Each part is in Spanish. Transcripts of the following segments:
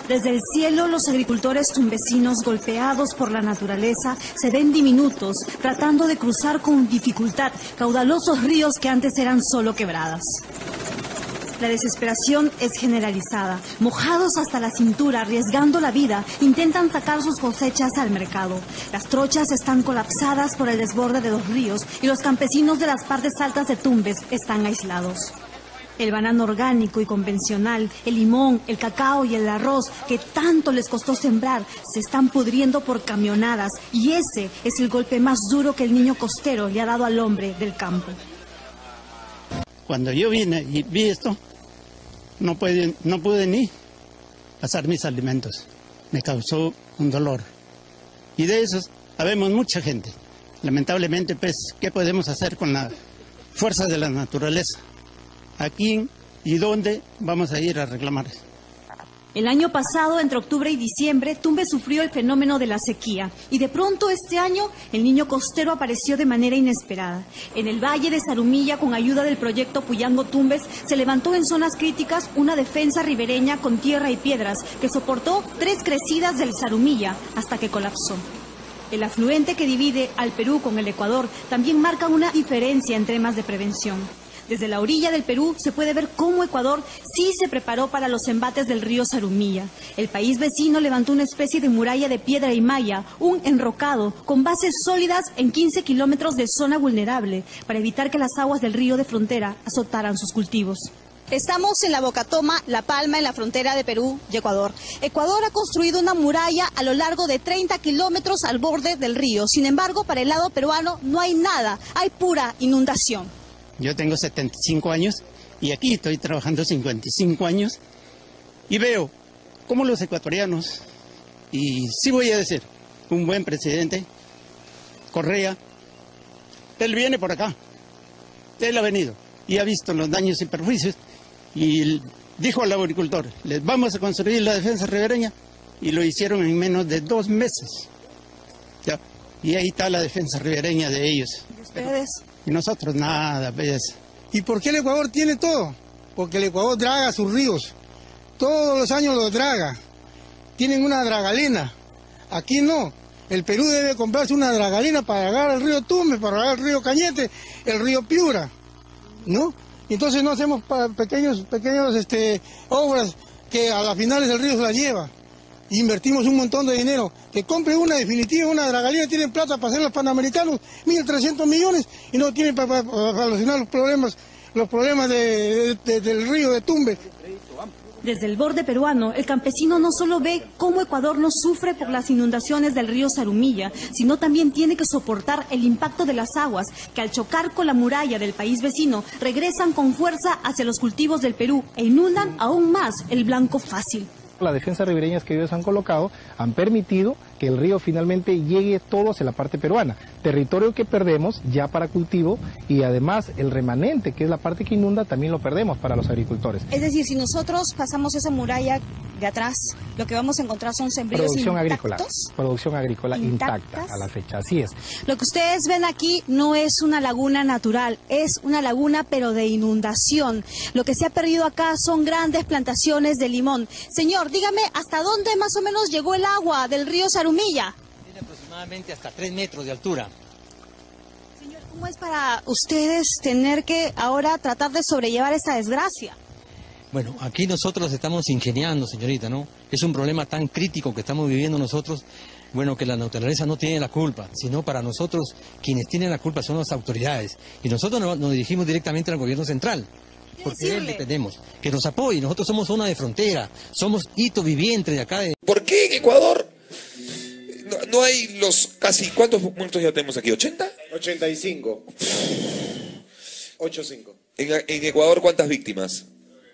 Desde el cielo, los agricultores tumbesinos, golpeados por la naturaleza, se ven diminutos, tratando de cruzar con dificultad caudalosos ríos que antes eran solo quebradas. La desesperación es generalizada. Mojados hasta la cintura, arriesgando la vida, intentan sacar sus cosechas al mercado. Las trochas están colapsadas por el desborde de los ríos y los campesinos de las partes altas de Tumbes están aislados. El banano orgánico y convencional, el limón, el cacao y el arroz que tanto les costó sembrar se están pudriendo por camionadas, y ese es el golpe más duro que el niño costero le ha dado al hombre del campo. Cuando yo vine y vi esto, no pude ni pasar mis alimentos. Me causó un dolor. Y de esos habemos mucha gente. Lamentablemente, pues, ¿qué podemos hacer con la fuerza de la naturaleza? ¿Aquí y dónde vamos a ir a reclamar? El año pasado, entre octubre y diciembre, Tumbes sufrió el fenómeno de la sequía. Y de pronto este año, el niño costero apareció de manera inesperada. En el valle de Zarumilla, con ayuda del proyecto Puyango Tumbes, se levantó en zonas críticas una defensa ribereña con tierra y piedras que soportó 3 crecidas del Zarumilla hasta que colapsó. El afluente que divide al Perú con el Ecuador también marca una diferencia en temas de prevención. Desde la orilla del Perú se puede ver cómo Ecuador sí se preparó para los embates del río Zarumilla. El país vecino levantó una especie de muralla de piedra y malla, un enrocado, con bases sólidas en 15 kilómetros de zona vulnerable, para evitar que las aguas del río de frontera azotaran sus cultivos. Estamos en la Bocatoma, La Palma, en la frontera de Perú y Ecuador. Ecuador ha construido una muralla a lo largo de 30 kilómetros al borde del río. Sin embargo, para el lado peruano no hay nada, hay pura inundación. Yo tengo 75 años y aquí estoy trabajando 55 años y veo cómo los ecuatorianos, y sí voy a decir, un buen presidente, Correa, él viene por acá, él ha venido y ha visto los daños y perjuicios y dijo al agricultor, les vamos a construir la defensa ribereña, y lo hicieron en menos de 2 meses. ¿Ya? Y ahí está la defensa ribereña de ellos. ¿Y ustedes? Y nosotros nada, pues. ¿Y por qué el Ecuador tiene todo? Porque el Ecuador draga sus ríos. Todos los años los draga. Tienen una dragalina. Aquí no. El Perú debe comprarse una dragalina para dragar el río Tumbes, para dragar el río Cañete, el río Piura, ¿no? Entonces no hacemos pequeños obras que a las finales del río se las lleva. Invertimos un montón de dinero. Que compre una definitiva, una dragalina, tienen plata para hacer los panamericanos, 1.300 millones, y no tienen para solucionar los problemas del río de Tumbes. Desde el borde peruano, el campesino no solo ve cómo Ecuador no sufre por las inundaciones del río Zarumilla, sino también tiene que soportar el impacto de las aguas que, al chocar con la muralla del país vecino, regresan con fuerza hacia los cultivos del Perú e inundan aún más el blanco fácil. Las defensas ribereñas que ellos han colocado han permitido que el río finalmente llegue todo hacia la parte peruana, territorio que perdemos ya para cultivo, y además el remanente, que es la parte que inunda, también lo perdemos para los agricultores. Es decir, si nosotros pasamos esa muralla de atrás, lo que vamos a encontrar son sembríos intactos. Producción agrícola intacta a la fecha, así es. Lo que ustedes ven aquí no es una laguna natural, es una laguna pero de inundación. Lo que se ha perdido acá son grandes plantaciones de limón. Señor, dígame, ¿hasta dónde más o menos llegó el agua del río Zarumilla? Tiene aproximadamente hasta 3 metros de altura. Señor, ¿cómo es para ustedes tener que ahora tratar de sobrellevar esta desgracia? Bueno, aquí nosotros estamos ingeniando, señorita, ¿no? Es un problema tan crítico que estamos viviendo nosotros, bueno, que la naturaleza no tiene la culpa, sino para nosotros quienes tienen la culpa son las autoridades. Y nosotros nos dirigimos directamente al gobierno central, porque de él dependemos, que nos apoye. Nosotros somos zona de frontera, somos hito viviente de acá. ¿Por qué en Ecuador no hay los casi... ¿Cuántos muertos ya tenemos aquí? ¿80? 85. 85. En Ecuador, ¿cuántas víctimas?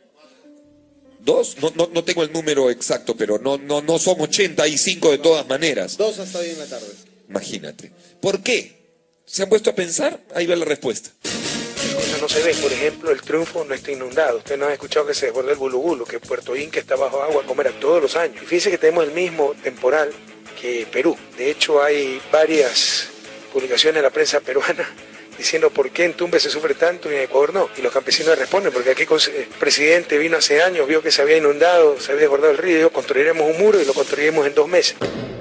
2, no tengo el número exacto, pero no son 85 de todas maneras. 2 hasta hoy en la tarde. Imagínate. ¿Por qué? ¿Se han puesto a pensar? Ahí va la respuesta. Cosas no se ven, por ejemplo, el Triunfo no está inundado. Ustedes no han escuchado que se desborda el Bulugulu, que Puerto Inca está bajo agua como era todos los años. Y fíjense que tenemos el mismo temporal que Perú. De hecho, hay varias publicaciones de la prensa peruana diciendo por qué en Tumbes se sufre tanto y en Ecuador no. Y los campesinos responden, porque aquí el presidente vino hace años, vio que se había inundado, se había desbordado el río, y dijo, construiremos un muro y lo construiremos en 2 meses.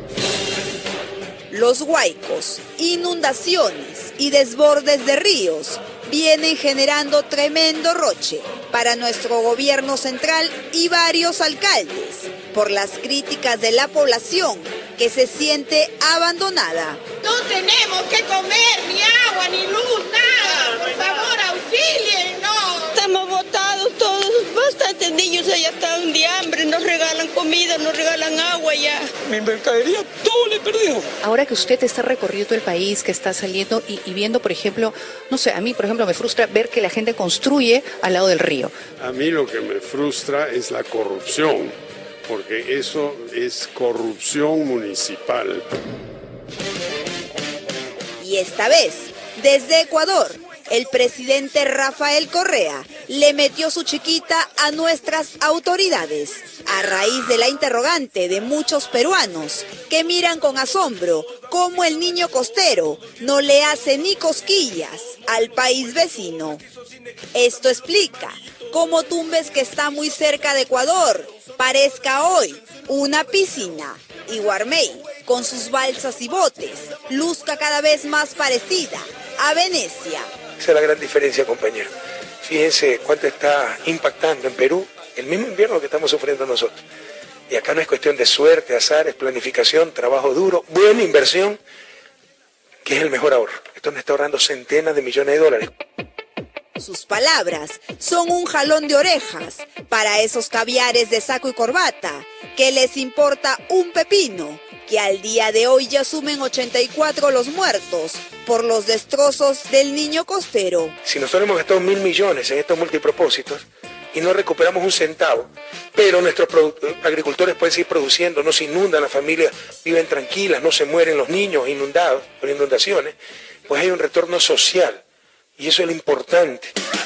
Los huaicos, inundaciones y desbordes de ríos vienen generando tremendo roche para nuestro gobierno central y varios alcaldes por las críticas de la población que se siente abandonada. No tenemos que comer, ni agua, ni luz, nada. Por favor, auxílienos. Estamos botados todos, bastantes niños allá están de hambre, nos regalan comida, nos regalan agua ya. Mi mercadería todo le perdió. Ahora que usted está recorriendo el país, que está saliendo y viendo, por ejemplo, no sé, a mí, por ejemplo, me frustra ver que la gente construye al lado del río. A mí lo que me frustra es la corrupción, porque eso es corrupción municipal. Y esta vez, desde Ecuador, el presidente Rafael Correa le metió su chiquita a nuestras autoridades a raíz de la interrogante de muchos peruanos que miran con asombro cómo el niño costero no le hace ni cosquillas al país vecino. Esto explica cómo Tumbes, que está muy cerca de Ecuador, parezca hoy una piscina, y Guarmey, con sus balsas y botes, luzca cada vez más parecida a Venecia. Esa es la gran diferencia, compañero. Fíjense cuánto está impactando en Perú el mismo invierno que estamos sufriendo nosotros. Y acá no es cuestión de suerte, azar, es planificación, trabajo duro, buena inversión, que es el mejor ahorro. Esto nos está ahorrando centenas de millones de dólares. Sus palabras son un jalón de orejas para esos caviares de saco y corbata que les importa un pepino, que al día de hoy ya sumen 84 los muertos por los destrozos del niño costero. Si nosotros hemos gastado 1.000 millones en estos multipropósitos y no recuperamos un centavo, pero nuestros agricultores pueden seguir produciendo, no se inundan, las familias viven tranquilas, no se mueren los niños inundados por inundaciones, pues hay un retorno social. Y eso es lo importante.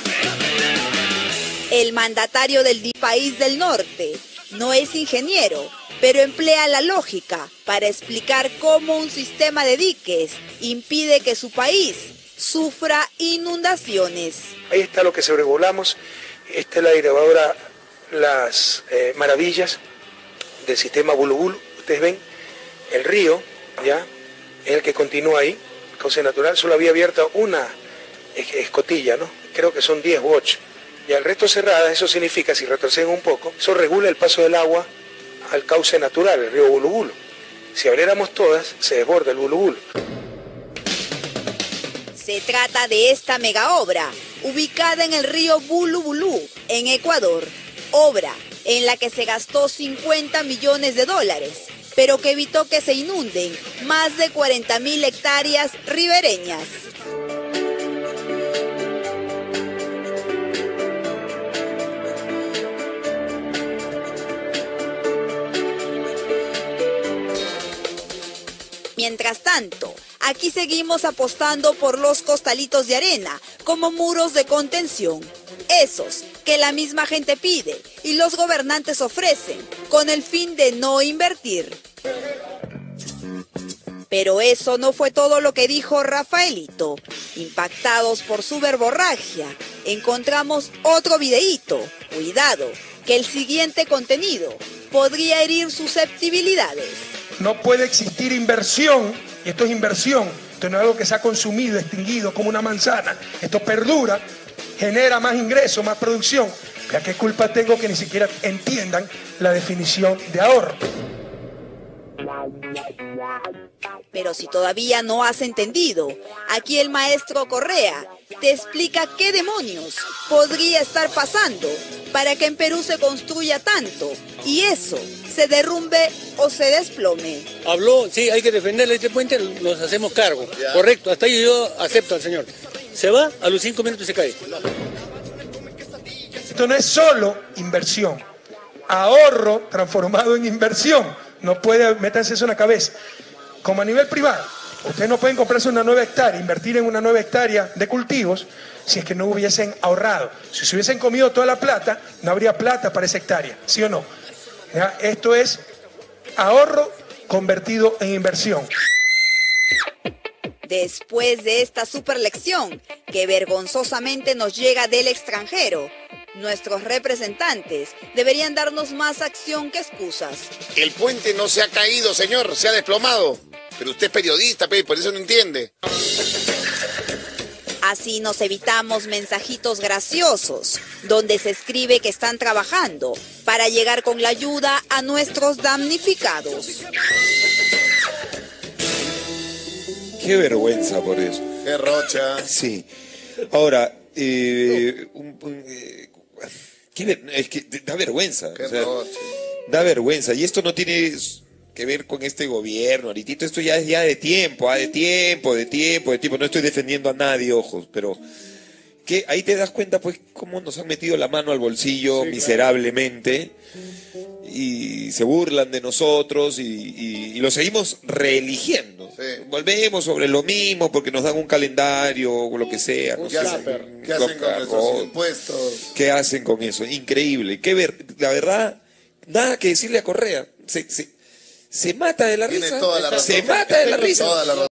El mandatario del país del norte no es ingeniero, pero emplea la lógica para explicar cómo un sistema de diques impide que su país sufra inundaciones. Ahí está lo que sobrevolamos. Esta es la grabadora Las Maravillas del sistema Bulu Bulu. Ustedes ven el río, ya, es el que continúa ahí, cauce natural. Solo había abierta una escotilla, ¿no? Creo que son 10 u 8. Y al resto cerrada, eso significa, si retroceden un poco, eso regula el paso del agua al cauce natural, el río Bulu Bulu. Si abriéramos todas, se desborda el Bulu Bulu. Se trata de esta mega obra, ubicada en el río Bulu Bulu, en Ecuador. Obra en la que se gastó 50 millones de dólares, pero que evitó que se inunden más de 40.000 hectáreas ribereñas. Mientras tanto, aquí seguimos apostando por los costalitos de arena como muros de contención, esos que la misma gente pide y los gobernantes ofrecen con el fin de no invertir. Pero eso no fue todo lo que dijo Rafaelito. Impactados por su verborragia, encontramos otro videíto. Cuidado, que el siguiente contenido podría herir susceptibilidades. No puede existir inversión, y esto es inversión, esto no es algo que se ha consumido, extinguido como una manzana, esto perdura, genera más ingresos, más producción. ¿A qué culpa tengo que ni siquiera entiendan la definición de ahorro? Pero si todavía no has entendido, aquí el maestro Correa te explica qué demonios podría estar pasando para que en Perú se construya tanto y eso se derrumbe o se desplome. Habló, sí, hay que defender este puente, nos hacemos cargo. Ya. Correcto, hasta ahí yo acepto al señor. Se va, a los 5 minutos se cae. Esto no es solo inversión, ahorro transformado en inversión. No puede meterse eso en la cabeza. Como a nivel privado, ustedes no pueden comprarse una nueva hectárea, invertir en una nueva hectárea de cultivos si es que no hubiesen ahorrado. Si se hubiesen comido toda la plata, no habría plata para esa hectárea, ¿sí o no? ¿Ya? Esto es ahorro convertido en inversión. Después de esta superlección que vergonzosamente nos llega del extranjero, nuestros representantes deberían darnos más acción que excusas. El puente no se ha caído, señor, se ha desplomado. Pero usted es periodista, por eso no entiende. Así nos evitamos mensajitos graciosos, donde se escribe que están trabajando para llegar con la ayuda a nuestros damnificados. Qué vergüenza por eso. Qué rocha. Sí. Ahora, es que da vergüenza. Qué o sea, rocha. Da vergüenza. Y esto no tiene que ver con este gobierno, ahorita. Esto ya es de tiempo, de tiempo. No estoy defendiendo a nadie, ojos, pero que ahí te das cuenta, pues, cómo nos han metido la mano al bolsillo miserablemente. Y se burlan de nosotros y lo seguimos reeligiendo. Sí. Volvemos sobre lo mismo porque nos dan un calendario o lo que sea. ¿Qué hacen con esos impuestos? ¿Qué hacen con eso? Increíble. La verdad, nada que decirle a Correa. Se mata de la risa. Tiene toda la razón. Se mata de la risa. Toda la razón.